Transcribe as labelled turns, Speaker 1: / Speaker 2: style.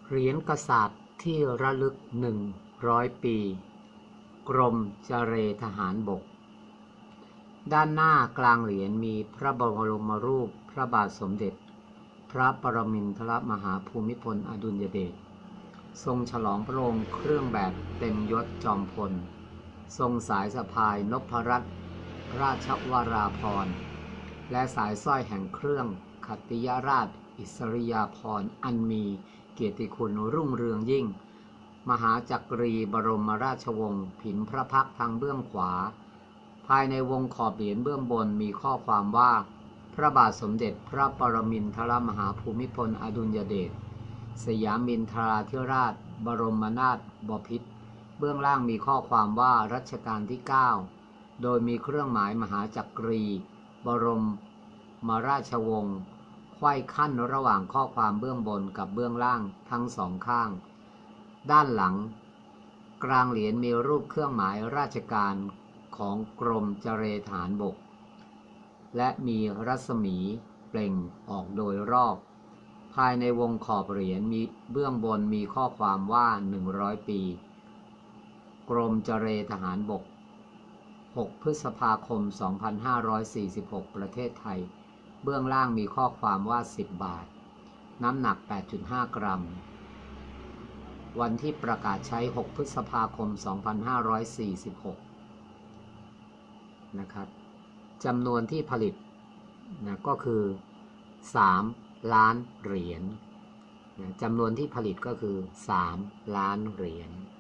Speaker 1: เหรียญกษัตริย์ที่ระลึก100 ปีกรมเจรทหารบกด้านหน้ากลางเหรียญมีพระบรมรูปพระบาทสมเด็จพระปรมินทรมหาภูมิพลอดุลยเดชทรงฉลองพระองค์เครื่องแบบเต็มยศจอมพลทรงสายสะพายนพรัตน์ราชวราภรณ์และสายสร้อยแห่งเครื่องขัตติยราชอิสริยาภรณ์อันมีเกียรติคุณรุ่งเรืองยิ่งมหาจักรีบรมราชวงศ์ผินพระพักตร์ทางเบื้องขวาภายในวงขอบเหรียญเบื้องบนมีข้อความว่าพระบาทสมเด็จพระปรมินทรมหาภูมิพลอดุลยเดชสยามินทราธิราชบรมนาถบพิตรเบื้องล่างมีข้อความว่ารัชกาลที่9โดยมีเครื่องหมายมหาจักรีบรมราชวงศ์ไขว้ขั้นระหว่างข้อความเบื้องบนกับเบื้องล่างทั้งสองข้างด้านหลังกลางเหรียญมีรูปเครื่องหมายราชการของกรมเจรทหารบกและมีรัศมีเปล่งออกโดยรอบภายในวงขอบเหรียญมีเบื้องบนมีข้อความว่า100 ปีกรมเจรทหารบก6 พฤษภาคม 2546 ประเทศไทยเบื้องล่างมีข้อความว่า10 บาทน้ำหนัก 8.5 กรัมวันที่ประกาศใช้6 พฤษภาคม 2546นะครับจำนวนที่ผลิตนะก็คือ3 ล้านเหรียญนะจำนวนที่ผลิตก็คือ3 ล้านเหรียญ